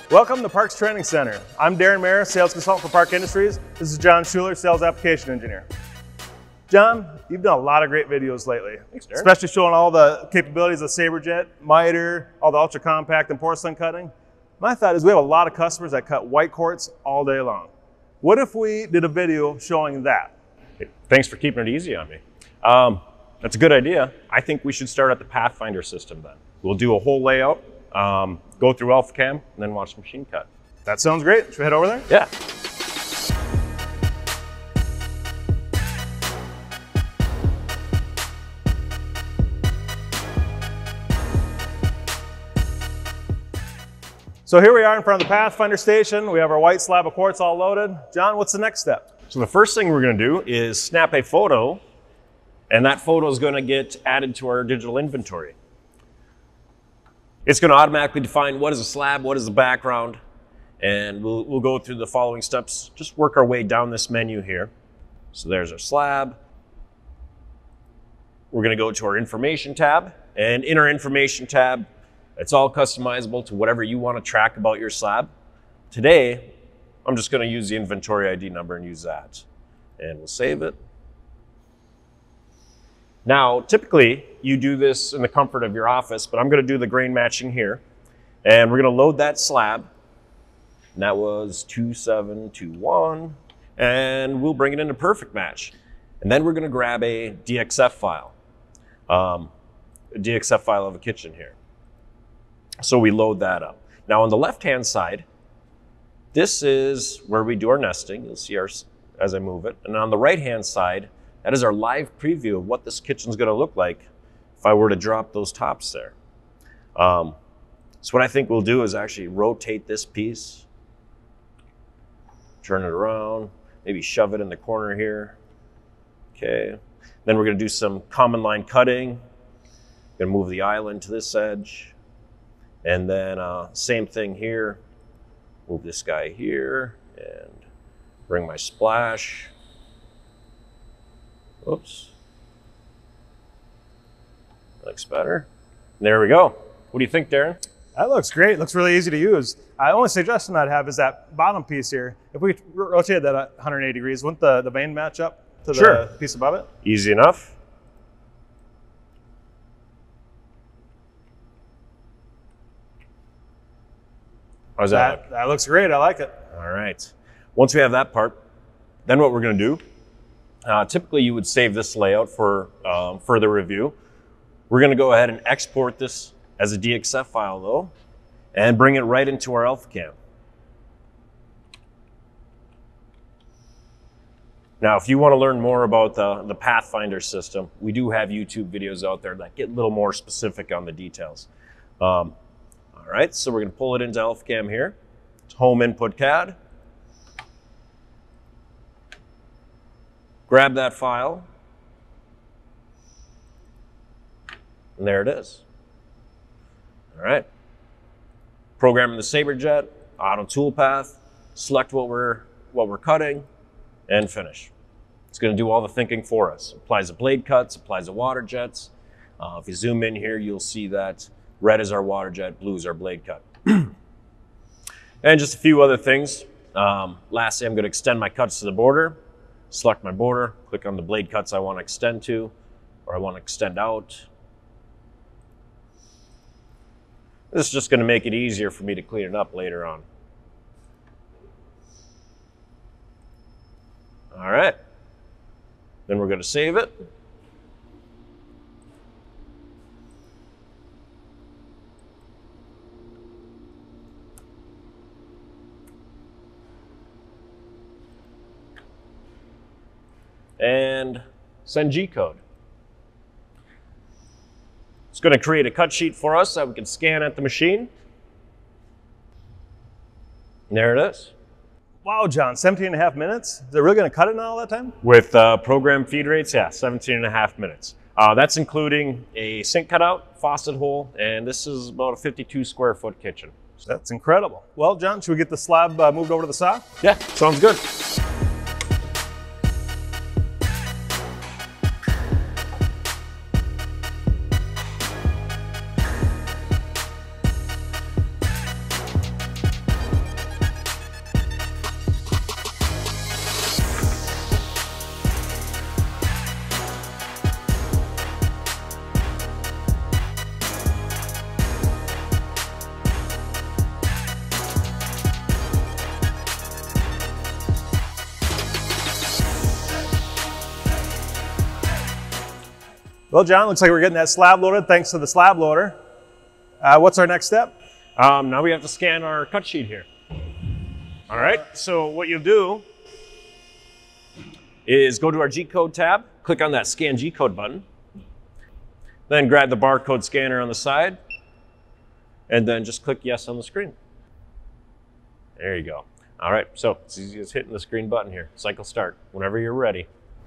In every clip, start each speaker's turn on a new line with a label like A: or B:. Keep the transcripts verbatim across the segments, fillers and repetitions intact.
A: Welcome to Parks Training Center. I'm Darren Mayer, Sales Consultant for Park Industries. This is John Schuler, Sales Application Engineer. John, you've done a lot of great videos lately.
B: Thanks, Darren.
A: Especially showing all the capabilities of SABERjet, miter, all the ultra compact and porcelain cutting. My thought is we have a lot of customers that cut white quartz all day long. What if we did a video showing that?
B: Hey, thanks for keeping it easy on me. Um, that's a good idea. I think we should start at the Pathfinder system then. We'll do a whole layout, um, go through AlphaCam, and then watch the machine cut.
A: That sounds great. Should we head over there?
B: Yeah.
A: So here we are in front of the Pathfinder station. We have our white slab of quartz all loaded. John, what's the next step?
B: So the first thing we're gonna do is snap a photo, and that photo is gonna get added to our digital inventory. It's gonna automatically define what is a slab, what is the background, and we'll, we'll go through the following steps, just work our way down this menu here. So there's our slab. We're gonna go to our information tab, and in our information tab, it's all customizable to whatever you want to track about your slab. Today, I'm just going to use the inventory I D number and use that. And we'll save it. Now, typically, you do this in the comfort of your office, but I'm going to do the grain matching here. And we're going to load that slab. And that was two seven two one. And we'll bring it into perfect match. And then we're going to grab a D X F file. Um, a D X F file of a kitchen here. So we load that up. Now on the left-hand side, this is where we do our nesting. You'll see our, as I move it. And on the right-hand side, that is our live preview of what this kitchen's gonna look like if I were to drop those tops there. Um, so what I think we'll do is actually rotate this piece, turn it around, maybe shove it in the corner here. Okay. Then we're gonna do some common line cutting. Gonna move the island to this edge. And then uh, same thing here, move this guy here and bring my splash. Oops. Looks better. And there we go. What do you think, Darren?
A: That looks great. Looks really easy to use. The only suggestion I'd have is that bottom piece here. If we rotate that one hundred eighty degrees, wouldn't the, the vein match up to
B: Sure.
A: the piece above it?
B: Easy enough. How's that,
A: That,
B: look?
A: that looks great. I like it.
B: All right. Once we have that part, then what we're going to do, uh, typically you would save this layout for um, further review. We're going to go ahead and export this as a D X F file though, and bring it right into our AlphaCam. Now, if you want to learn more about the, the Pathfinder system, we do have YouTube videos out there that get a little more specific on the details. Um, All right, so we're going to pull it into AlphaCam here. It's home input C A D. Grab that file. And there it is. All right. Program in the SABERjet, auto toolpath, select what we're, what we're cutting, and finish. It's going to do all the thinking for us. Applies the blade cuts, applies the water jets. Uh, if you zoom in here, you'll see that red is our water jet, blue is our blade cut. And just a few other things. Um, lastly, I'm going to extend my cuts to the border, select my border, click on the blade cuts I want to extend to, or I want to extend out. This is just going to make it easier for me to clean it up later on. All right. Then we're going to save it. And send G code. It's going to create a cut sheet for us that we can scan at the machine. And there it is.
A: Wow, John, seventeen and a half minutes? Is it really going to cut it in all that time?
B: With uh, program feed rates, yeah, seventeen and a half minutes. Uh, that's including a sink cutout, faucet hole, and this is about a fifty-two square foot kitchen.
A: That's incredible. Well, John, should we get the slab uh, moved over to the saw?
B: Yeah, sounds good.
A: Well, John, looks like we're getting that slab loaded thanks to the slab loader. Uh, what's our next step?
B: Um, now we have to scan our cut sheet here. All right, so what you'll do is go to our G-code tab, click on that scan G-code button, then grab the barcode scanner on the side, and then just click yes on the screen. There you go. All right, so it's easy as hitting this green button here. Cycle start, whenever you're ready.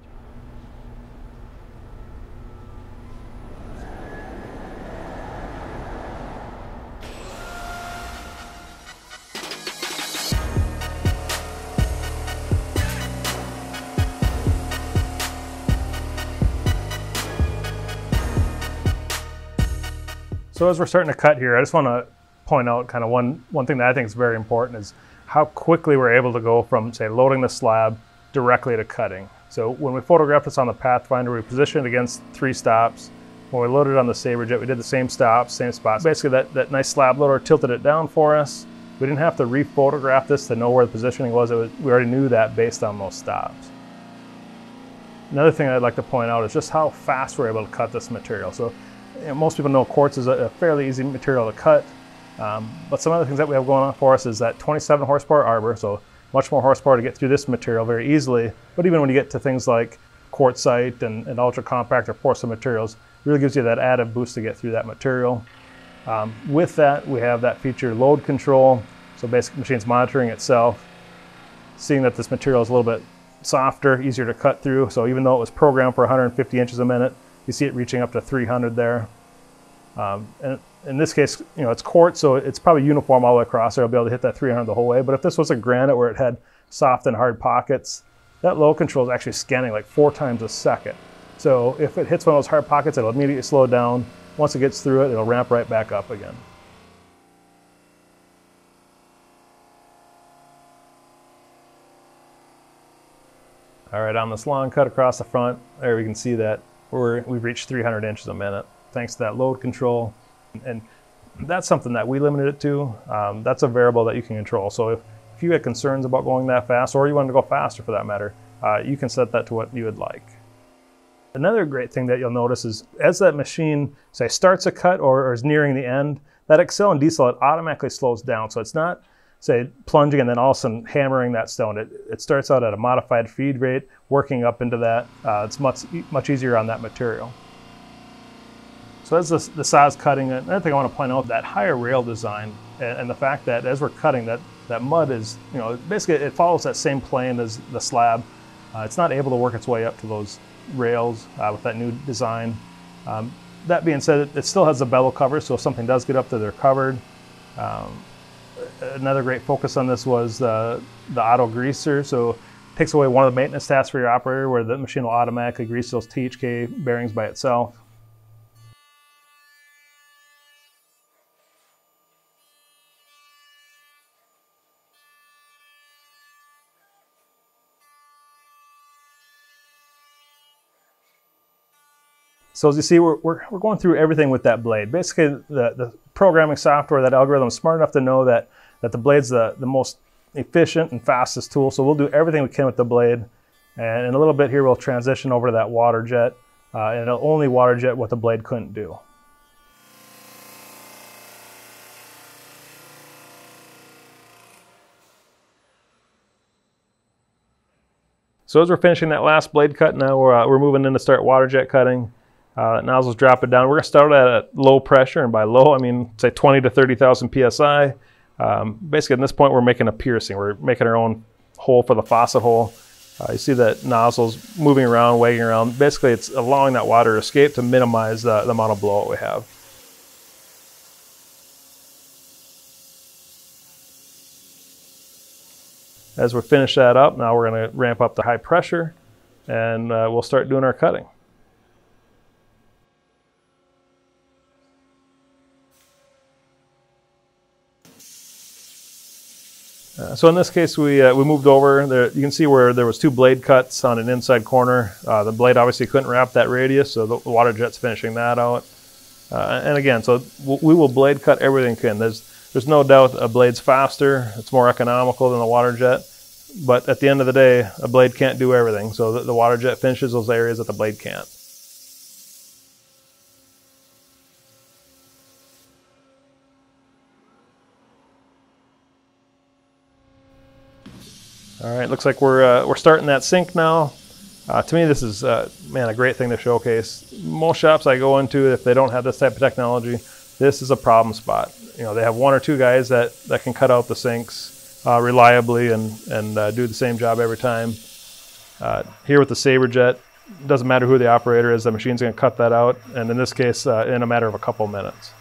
A: So as we're starting to cut here, I just want to point out kind of one, one thing that I think is very important is how quickly we're able to go from, say, loading the slab directly to cutting. So when we photographed this on the Pathfinder, we positioned it against three stops. When we loaded on the SABERjet, we did the same stops, same spots. Basically, that, that nice slab loader tilted it down for us. We didn't have to re-photograph this to know where the positioning was. It was. We already knew that based on those stops. Another thing I'd like to point out is just how fast we're able to cut this material. So, you know, most people know quartz is a, a fairly easy material to cut, um, but some other things that we have going on for us is that twenty-seven horsepower arbor, so much more horsepower to get through this material very easily. But even when you get to things like quartzite and, and ultra compact or porcelain materials, it really gives you that added boost to get through that material. Um, with that, we have that feature load control. So basically, the machine's monitoring itself, seeing that this material is a little bit softer, easier to cut through. So even though it was programmed for one hundred fifty inches a minute, you see it reaching up to three hundred there. Um, and in this case, you know, it's quartz, so it's probably uniform all the way across there. I'll be able to hit that three hundred the whole way. But if this was a granite where it had soft and hard pockets, that load control is actually scanning like four times a second. So if it hits one of those hard pockets, it'll immediately slow down. Once it gets through it, it'll ramp right back up again. All right, on this long cut across the front, there we can see that we're, we've reached three hundred inches a minute thanks to that load control. And that's something that we limited it to. Um, that's a variable that you can control. So if, if you had concerns about going that fast, or you wanted to go faster for that matter, uh, you can set that to what you would like. Another great thing that you'll notice is as that machine, say, starts a cut or, or is nearing the end, that accel and decel, it automatically slows down. So it's not, say, plunging and then all of a sudden hammering that stone. It, it starts out at a modified feed rate, working up into that. Uh, it's much, much easier on that material. So as the, the saw's cutting, another thing I want to point out, that higher rail design and, and the fact that as we're cutting, that, that mud is, you know, basically it follows that same plane as the slab. Uh, it's not able to work its way up to those rails uh, with that new design. Um, that being said, it, it still has the bevel cover, so if something does get up there, they're covered. Um, another great focus on this was uh, the auto greaser. So it takes away one of the maintenance tasks for your operator where the machine will automatically grease those T H K bearings by itself. So as you see, we're, we're, we're going through everything with that blade. Basically, the, the programming software, that algorithm is smart enough to know that, that the blade's the, the most efficient and fastest tool. So we'll do everything we can with the blade. And in a little bit here, we'll transition over to that Waterjet. Uh, and it'll only Waterjet what the blade couldn't do. So as we're finishing that last blade cut, now we're, uh, we're moving in to start Waterjet cutting. Uh, nozzles drop it down. We're going to start at a low pressure, and by low I mean say twenty to thirty thousand P S I. Um, basically at this point we're making a piercing. We're making our own hole for the faucet hole. Uh, you see that nozzle's moving around, wagging around. Basically it's allowing that water to escape to minimize the, the amount of blowout we have. As we finish that up, now we're going to ramp up the high pressure and uh, we'll start doing our cutting. Uh, so in this case, we, uh, we moved over. There, you can see where there was two blade cuts on an inside corner. Uh, the blade obviously couldn't wrap that radius, so the Waterjet's finishing that out. Uh, and again, so we will blade cut everything can. There's, there's no doubt a blade's faster, it's more economical than the Waterjet, but at the end of the day, a blade can't do everything. So the, the Waterjet finishes those areas that the blade can't. All right, looks like we're, uh, we're starting that sink now. Uh, to me, this is, uh, man, a great thing to showcase. Most shops I go into, if they don't have this type of technology, this is a problem spot. You know, they have one or two guys that, that can cut out the sinks uh, reliably and, and uh, do the same job every time. Uh, here with the SABERjet, it doesn't matter who the operator is, the machine's going to cut that out, and in this case, uh, in a matter of a couple minutes.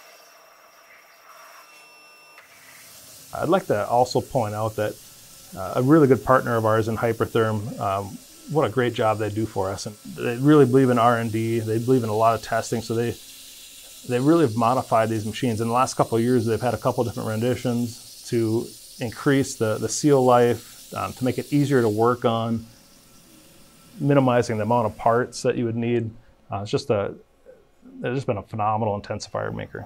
A: I'd like to also point out that uh, a really good partner of ours in Hypertherm, um, what a great job they do for us. And they really believe in R and D. They believe in a lot of testing. So they they really have modified these machines. In the last couple of years, they've had a couple of different renditions to increase the, the seal life, um, to make it easier to work on, minimizing the amount of parts that you would need. Uh, it's just a, it's just been a phenomenal intensifier maker.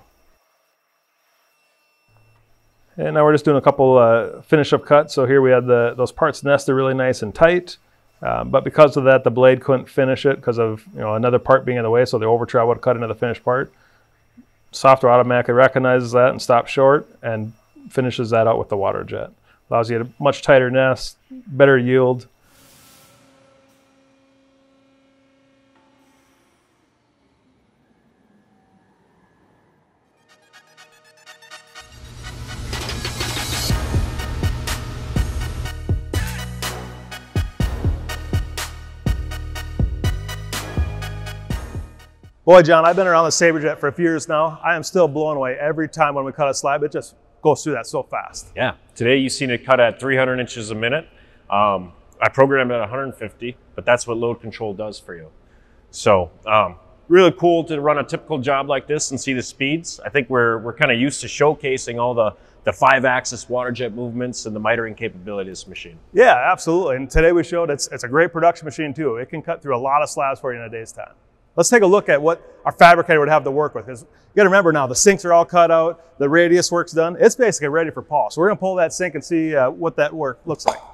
A: And now we're just doing a couple uh, finish up cuts. So here we had the, those parts nested really nice and tight. Um, but because of that, the blade couldn't finish it because of you know another part being in the way, so the overtravel would cut into the finished part. Software automatically recognizes that and stops short and finishes that out with the Waterjet. Allows you to get a much tighter nest, better yield. Boy, John, I've been around the SABERjet for a few years now. I am still blown away every time when we cut a slab. It just goes through that so fast.
B: Yeah, today you've seen it cut at three hundred inches a minute. Um, I programmed it at one hundred fifty, but that's what load control does for you. So um, really cool to run a typical job like this and see the speeds. I think we're, we're kind of used to showcasing all the, the five axis Waterjet movements and the mitering capability of this machine.
A: Yeah, absolutely. And today we showed it's, it's a great production machine too. It can cut through a lot of slabs for you in a day's time. Let's take a look at what our fabricator would have to work with. Because you gotta remember now, the sinks are all cut out, the radius work's done. It's basically ready for Paul. So we're gonna pull that sink and see uh, what that work looks like.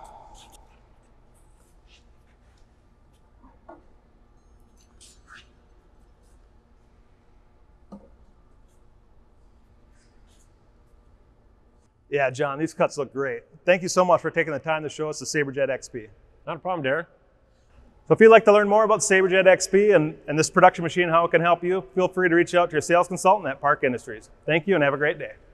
A: Yeah, John, these cuts look great. Thank you so much for taking the time to show us the SABERjet X P.
B: Not a problem, Darren.
A: So if you'd like to learn more about SABERjet X P and, and this production machine, how it can help you, feel free to reach out to your sales consultant at Park Industries. Thank you and have a great day.